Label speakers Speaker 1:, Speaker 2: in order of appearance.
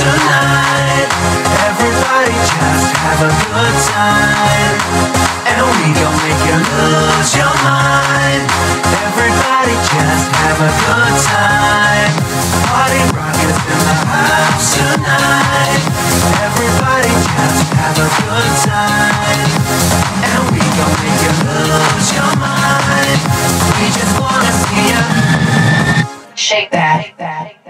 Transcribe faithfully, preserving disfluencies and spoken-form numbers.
Speaker 1: tonight. Everybody just have a good time, and we gon' make you lose your mind. Everybody just have a good time. Party rock is in the house tonight. Everybody just have a good time, and we gon' make you lose your mind. We just wanna see ya shake that.